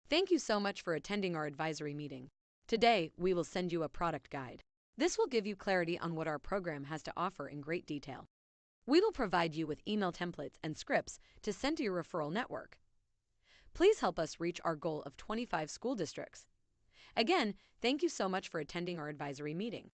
Thank you so much for attending our advisory meeting. Today, we will send you a product guide. This will give you clarity on what our program has to offer in great detail. We will provide you with email templates and scripts to send to your referral network. Please help us reach our goal of 25 school districts. Again, thank you so much for attending our advisory meeting.